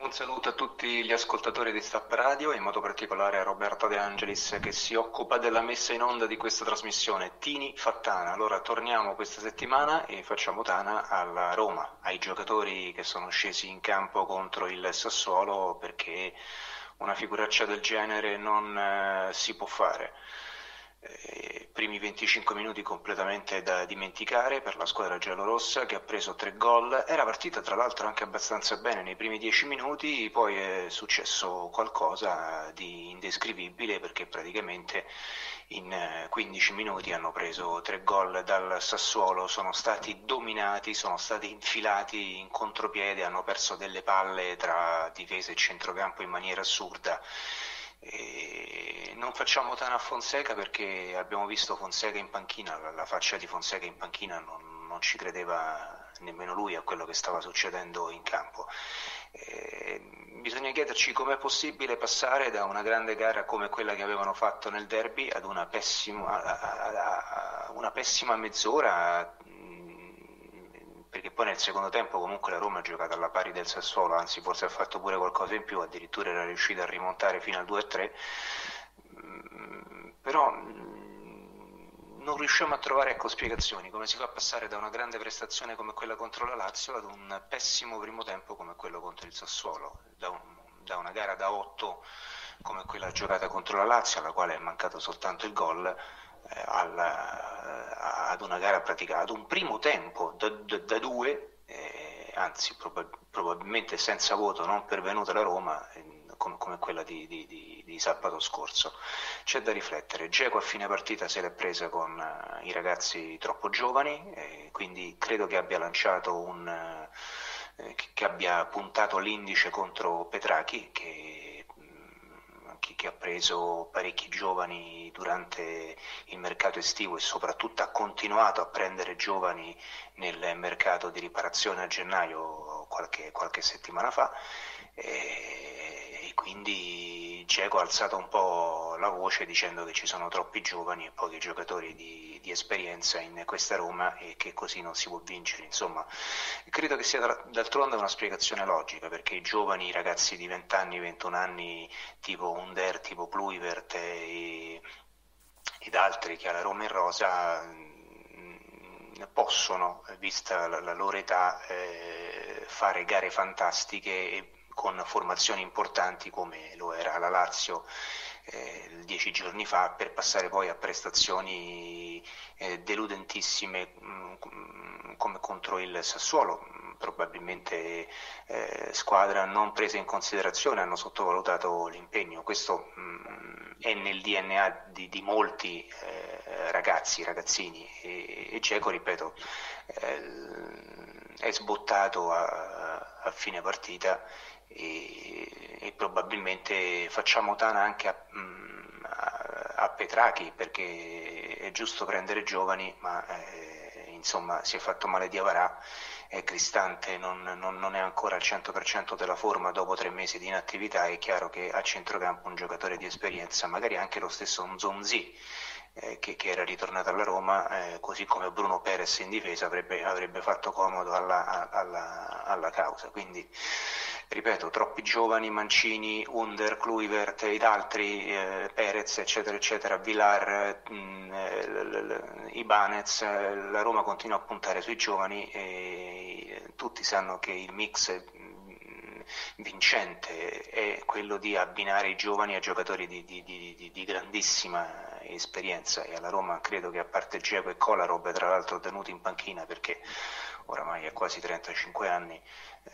Un saluto a tutti gli ascoltatori di Stapp Radio, in modo particolare a Roberto De Angelis che si occupa della messa in onda di questa trasmissione. Tini fa Tana. Allora torniamo questa settimana e facciamo Tana alla Roma, ai giocatori che sono scesi in campo contro il Sassuolo, perché una figuraccia del genere non si può fare. Primi 25 minuti completamente da dimenticare per la squadra giallorossa, che ha preso 3 gol. Era partita tra l'altro anche abbastanza bene nei primi 10 minuti, poi è successo qualcosa di indescrivibile, perché praticamente in 15 minuti hanno preso 3 gol dal Sassuolo, sono stati dominati, sono stati infilati in contropiede, hanno perso delle palle tra difesa e centrocampo in maniera assurda. E non facciamo Tana a Fonseca perché abbiamo visto Fonseca in panchina, la faccia di Fonseca in panchina non ci credeva nemmeno lui a quello che stava succedendo in campo. Bisogna chiederci com'è possibile passare da una grande gara come quella che avevano fatto nel derby ad una pessima mezz'ora, perché poi nel secondo tempo comunque la Roma ha giocato alla pari del Sassuolo, anzi forse ha fatto pure qualcosa in più, addirittura era riuscita a rimontare fino al 2-3, però non riusciamo a trovare, ecco, spiegazioni. Come si fa a passare da una grande prestazione come quella contro la Lazio ad un pessimo primo tempo come quello contro il Sassuolo, da una gara da 8 come quella giocata contro la Lazio, alla quale è mancato soltanto il gol, ad una gara praticata, ad un primo tempo da 2, anzi probabilmente senza voto, non pervenuta la Roma, come quella di sabato scorso. C'è da riflettere. Dzeko a fine partita se l'è presa con i ragazzi troppo giovani, quindi credo che abbia lanciato che abbia puntato l'indice contro Petrachi, che ha preso parecchi giovani durante il mercato estivo e soprattutto ha continuato a prendere giovani nel mercato di riparazione a gennaio qualche settimana fa, e quindi Dzeko ha alzato un po' la voce dicendo che ci sono troppi giovani e pochi giocatori di esperienza in questa Roma e che così non si può vincere. Insomma, credo che sia d'altronde una spiegazione logica, perché i giovani, i ragazzi di 20 anni, 21 anni, tipo Under, tipo Kluivert ed altri che alla Roma in rosa possono, vista la loro età, fare gare fantastiche con formazioni importanti come lo era la Lazio 10 giorni fa, per passare poi a prestazioni deludentissime come contro il Sassuolo. Probabilmente squadra non presa in considerazione, hanno sottovalutato l'impegno. Questo è nel DNA di molti ragazzini, e Dzeko, ripeto, è sbottato a fine partita, e probabilmente facciamo Tana anche a Petrachi, perché è giusto prendere giovani, ma insomma si è fatto male di Avarà, Cristante non è ancora al 100% della forma dopo 3 mesi di inattività. È chiaro che a centrocampo un giocatore di esperienza, magari anche lo stesso Nzonzi, che era ritornato alla Roma, così come Bruno Perez in difesa, avrebbe fatto comodo alla causa. Quindi, ripeto, troppi giovani, Mancini, Under, Kluivert ed altri, Perez, eccetera, eccetera, Villar, Ibanez. La Roma continua a puntare sui giovani e tutti sanno che il mix vincente è quello di abbinare i giovani a giocatori di grandissima esperienza, e alla Roma credo che, a parte Dzeko e Kolarov, tra l'altro tenuti in panchina perché oramai ha quasi 35 anni,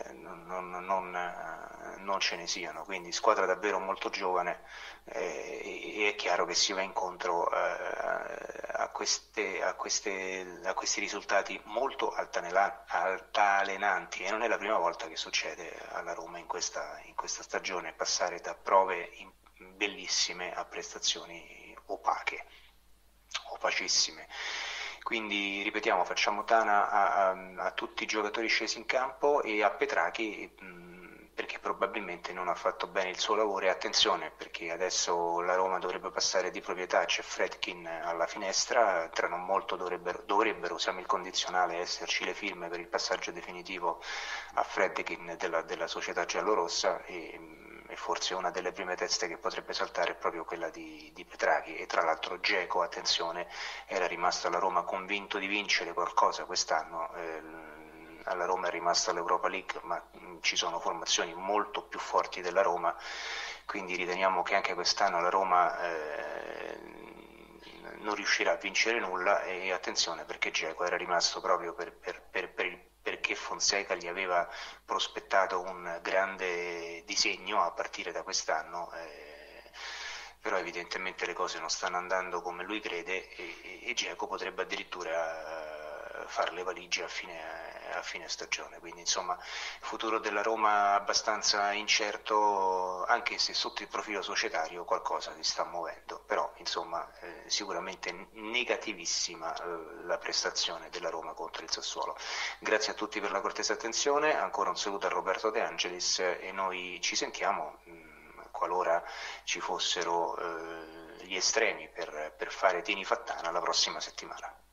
non ce ne siano. Quindi squadra davvero molto giovane, e è chiaro che si va incontro a questi risultati molto altalenanti, e non è la prima volta che succede alla Roma in questa stagione, passare da prove bellissime a prestazioni opacissime. Quindi ripetiamo, facciamo Tana a tutti i giocatori scesi in campo, e a Petrachi perché probabilmente non ha fatto bene il suo lavoro. E attenzione, perché adesso la Roma dovrebbe passare di proprietà, c'è Fredkin alla finestra, tra non molto dovrebbero, siamo il condizionale, esserci le firme per il passaggio definitivo a Fredkin della società giallorossa, e forse una delle prime teste che potrebbe saltare è proprio quella di Petraghi. E tra l'altro Dzeko, attenzione, era rimasto alla Roma convinto di vincere qualcosa quest'anno. Alla Roma è rimasta l'Europa League, ma ci sono formazioni molto più forti della Roma, quindi riteniamo che anche quest'anno la Roma non riuscirà a vincere nulla. E attenzione, perché Dzeko era rimasto proprio perché Fonseca gli aveva prospettato un grande disegno a partire da quest'anno. Però evidentemente le cose non stanno andando come lui crede, e Dzeko potrebbe addirittura fare le valigie a fine stagione. Quindi insomma il futuro della Roma è abbastanza incerto, anche se sotto il profilo societario qualcosa si sta muovendo. Però insomma sicuramente negativissima la prestazione della Roma contro il Sassuolo. Grazie a tutti per la cortese attenzione, ancora un saluto a Roberto De Angelis, e noi ci sentiamo qualora ci fossero gli estremi per fare Tini Fattana la prossima settimana.